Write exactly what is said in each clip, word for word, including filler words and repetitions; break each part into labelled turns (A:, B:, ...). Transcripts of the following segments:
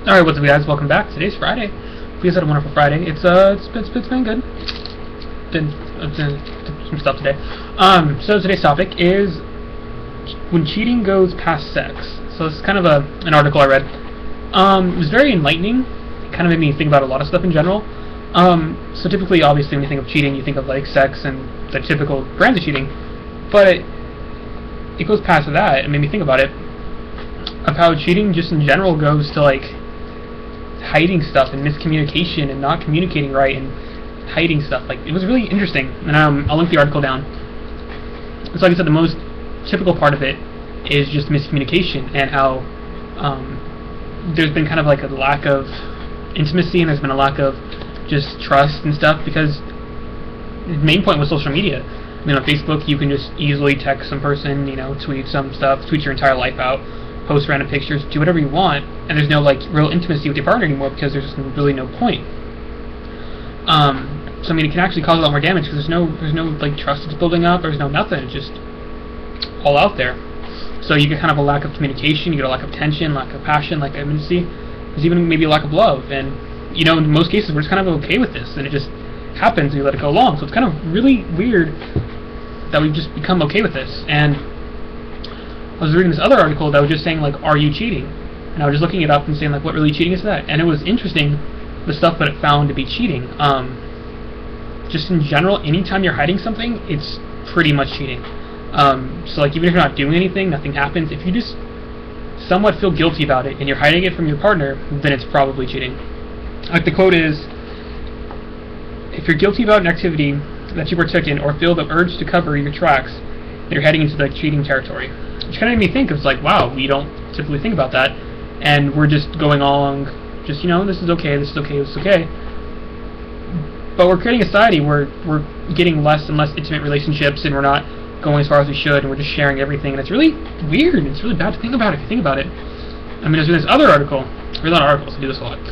A: Alright, what's up guys, welcome back. Today's Friday. Hope you guys had a wonderful Friday. It's uh it's been, it's been good. Did, uh, did some stuff today. Um, so today's topic is when cheating goes past sex. So it's kind of a an article I read. Um, it was very enlightening. It kind of made me think about a lot of stuff in general. Um, so typically, obviously, when you think of cheating, you think of like sex and the typical brands of cheating. But it, it goes past that. It made me think about it. Of how cheating just in general goes to like hiding stuff and miscommunication and not communicating right and hiding stuff. Like, it was really interesting, and um, I'll link the article down. So like I said, the most typical part of it is just miscommunication and how um, there's been kind of like a lack of intimacy and there's been a lack of just trust and stuff, because the main point was social media. I mean, on Facebook you can just easily text some person, you know, tweet some stuff, tweet your entire life out, post random pictures, do whatever you want, and there's no like real intimacy with your partner anymore because there's just really no point. Um, so I mean, it can actually cause a lot more damage because there's no there's no like trust that's building up. There's no nothing. It's just all out there. So you get kind of a lack of communication. You get a lack of tension, lack of passion, lack of intimacy. There's even maybe a lack of love. And you know, in most cases, we're just kind of okay with this, and it just happens. And we let it go along. So it's kind of really weird that we've just become okay with this. And I was reading this other article that was just saying, like, are you cheating? And I was just looking it up and saying, like, what really cheating is that? And it was interesting, the stuff that it found to be cheating. Um, just in general, anytime you're hiding something, it's pretty much cheating. Um, so, like, even if you're not doing anything, nothing happens. If you just somewhat feel guilty about it and you're hiding it from your partner, then it's probably cheating. Like, the quote is, if you're guilty about an activity that you partook in or feel the urge to cover your tracks, then you're heading into the cheating territory. Which kind of made me think, it's like, wow, we don't typically think about that, and we're just going along, just, you know, this is okay, this is okay, this is okay. But we're creating a society where we're getting less and less intimate relationships, and we're not going as far as we should, and we're just sharing everything, and it's really weird, it's really bad to think about it if you think about it. I mean, there's this other article, there's a lot of articles, I do this a lot,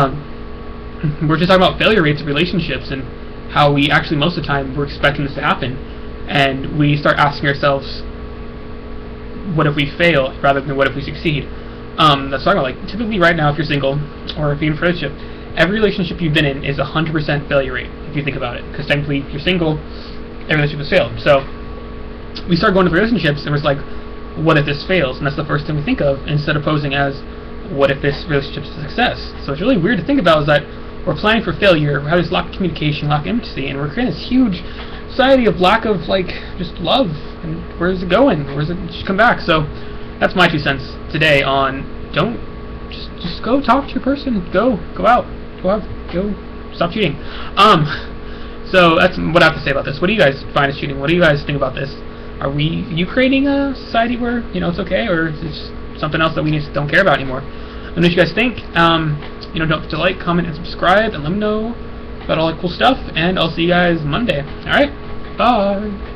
A: um, we're just talking about failure rates of relationships, and how we actually, most of the time, we're expecting this to happen, and we start asking ourselves, what if we fail rather than what if we succeed? Um, that's talking about, like, typically right now, if you're single or if you're in a relationship, every relationship you've been in is a hundred percent failure rate if you think about it. Because technically, if you're single, every relationship has failed. So we start going to relationships and it's like, what if this fails? And that's the first thing we think of, instead of posing as, what if this relationship is a success? So it's really weird to think about, is that we're planning for failure, we have this lack of communication, lack of intimacy, and we're creating this huge society of lack of, like, just love. And where's it going? Where's it just come back? So that's my two cents today on, don't just just go talk to your person. Go go out. Go out. Go stop cheating. Um so that's what I have to say about this. What do you guys find as cheating? What do you guys think about this? Are we you creating a society where, you know, it's okay, or is it just something else that we just don't care about anymore? Let me know what you guys think. Um you know, don't forget to like, comment, and subscribe, and let me know about all that cool stuff, and I'll see you guys Monday. Alright? Bye.